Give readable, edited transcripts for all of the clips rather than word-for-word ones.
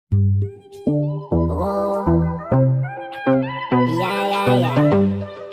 Oh, yeah, yeah, yeah.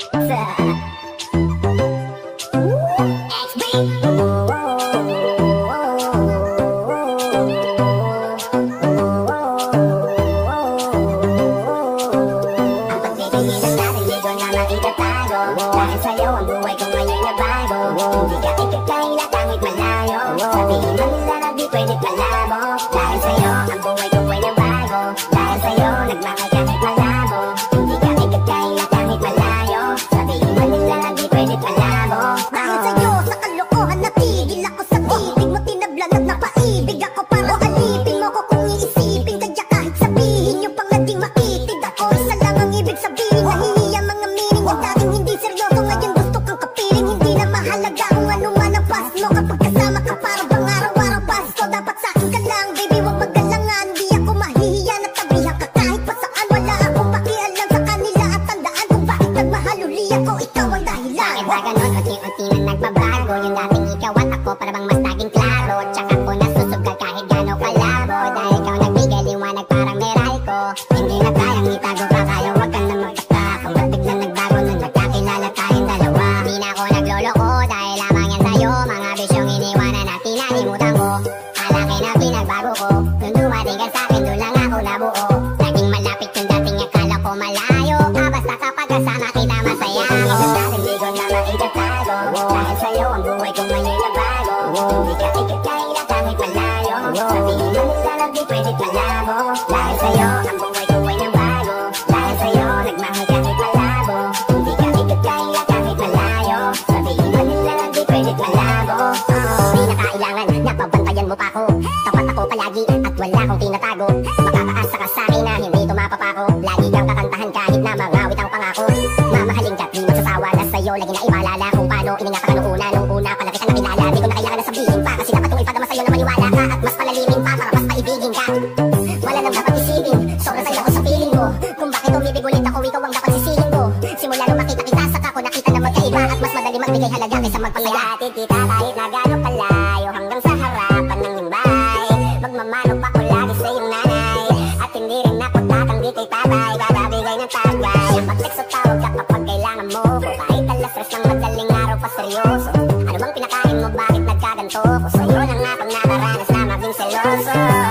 Dahil sa'yo ang buhay ko ngayon nabago. Hindi ka ikakaya kahit malayo. Sabihin man nila na di pwedeng kalabo. Dahil sa'yo ang buhay ko ay nabago. Dahil sa'yo nagmahal kahit malabo. Hindi ka ikakaya kahit malayo. Sabihin man nila na di pwedeng kalabo. Dahil sa'yo sa kalokohan natigil ako sa titig mo. Tinablan at napaibig ako para alipin mo ko kung iisipin. Kaya kahit sabihin nyo pang naging makitig ako, isa lang ang ibig sabihin. Nahihiya mga meaning yung dating hindi seryoso. Ngayon gusto kang kapiling. Hindi na mahalaga kung ano man ang past mo. Kapag kasama ka para bang araw-araw Pasko. Dapat sa'kin ka lang baby, wag magalangan. Di ako mahihiya na tabihan ka kahit pa saan. Wala akong pakialam sa kanila at tandaan kung bakit nagmahal uli ako. Ikaw ang dahilan. Bakit ba ganon? Unti-unti na nagbabago. Yung dating ikaw at ako para bang mas naging klaro. Tsaka ko nasusugal kahit gano'ng kalabo. Dahil ikaw nagbigay liwanag parang meral ko. Hindi na kayang itago pa, kaya wag ka na magtaka. Kung ba't biglang nagbago nung nagkakilala tayong dalawa. Di na ako nagloloko dahil lamang yan sa'yo. Mga bisyong iniwanan at tinalimutan ko. Alaki na pinagbago ko. Nung dumating ka sa'kin, doon lang ako nabuo. Naging malapit yung dating akala ko malayo. Basta kapag kasama kita masaya ako. Isang dating di ko na maitatago. Dahil sa'yo ang buhay ko ngayon nabago. Hindi ka ikakaya kahit malayo. Sabihin man nila na di pwede kalabo. Dahil sa'yo ang buhay ko ay nabago. Dahil sa'yo nagmahal kahit malabo. Hindi ka ikakaya kahit malayo. Sabihin man nila na di pwede kalabo. Di na kailangan na pabantayan mo pa ako. Tapat ako palagi at wala akong tinatago. Makakaasa ka sa'kin na hindi tumapapako. Lagi kang kakantahan kahit na mga awit ang pangako. Mamahalin ka, di magsasawa na sa'yo. Lagi na ibalala kung paano iningatan ka nung una. Nung una pala kita nakilala. Di ko na kailangan na sabihin pa. Kasi dapat kong ipadama sa'yo na maniwala ka. At mas palalimin pa para mas maibigin ka. Wala nang dapat isipin. Sobrang saya ko sa feeling mo. Kung bakit umibig ulit ako, ikaw ang dapat sisihin ko. Simula nung makita kita saka ko nakita na magkaiba. At mas madali magbigay halaga kaysa magpasaya. Ihatid kita kahit na gano'ng kalayo. Hanggang sa harapan ng himbay. Magmamano pa ko lagi sa iyong nanay. At hindi rin ako tatanggi kay tatay. Bababigay ng tagay. Mag-text o tawag ka kapag kailangan mo ko. Kahit alas stress ng madaling araw pa seryoso. Ano bang pinakain mo, bakit nagkaganto ko? Sa'yo na nga pag nakaranas na maging seloso.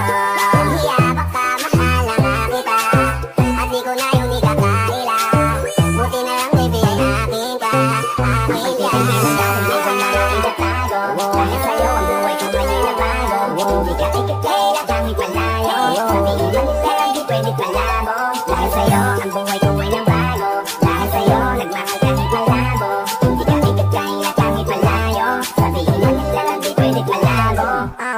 Hiya baka mahal na nga kita. At di ko na yung ikakaila. Buti na lang baby ay akin ka. Akin ka. Hindi ko na lang itatago. Dahil sa'yo ang buhay ko ngayon nabago. Hindi ka ikakaya kahit malayo. Sabihin man nila lang di pwede kalabo. Dahil sa'yo ang buhay ko ay nabago. Dahil sa'yo nagmahal kahit malabo. Hindi ka ikakaya kahit malayo. Sabihin man nila lang di pwede kalabo.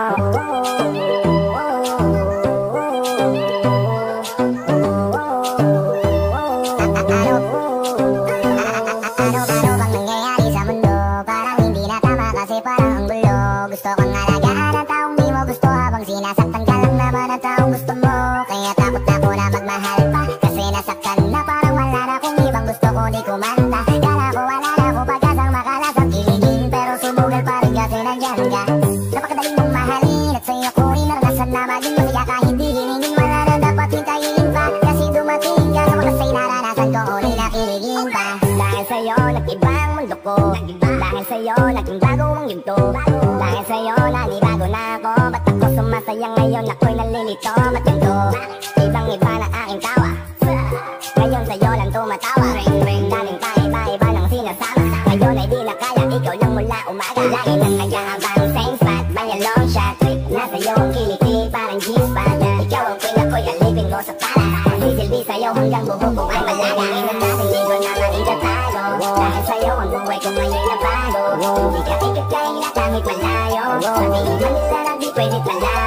Ano bang nangyayari sa mundo? Parang hindi na tama kasi parang ang gulo. Gusto kang alagaan ang taong di mo gusto. Habang sinasaktan ka lang naman ang taong gusto mo. Kaya takot na ko na magmahal pa. Kasi nasaktan na parang wala na kung ibang gusto ko di kumanta. Kala ko wala na ko pag-asang makalasang kiligin. Pero sumugal pa rin kasi nandyan ka. Napakadali mong mahalin at sa'yo ko inaranasan na maging masaya kahit di hiningin. Wala na dapat hintayin pa. Kasi dumating ka sa wakas ay naranasan ko ulit na kiligin pa. Dahil sa'yo nag-iba ang mundo ko. Dahil sa'yo naging bago ang yugto. Dahil sa'yo nanibago na ako. Ba't ako sumasaya ngayon ako'y nalilito? Ba't ganito? Ibang iba na aking tawa. Ngayon sa'yo lang tumatawa. Daling pa iba-iba ng sinasama. Ngayon ay di na kaya, ikaw lang mula umaga. Lagi nang nag-aabang same spot. By a long shot trip na sa'yo ang kilikili parang G-spot. Ikaw ang queen, ako'y alipin mo sa para. Sisilbi sa'yo hanggang buhok ko ay malaga. Ang dating di ko naman itatago. Dahil sa'yo ang buhay ko ngayon nabago. Hindi ka ikakaya kahit malayo. Sabihin man nila lang di pwede talaga.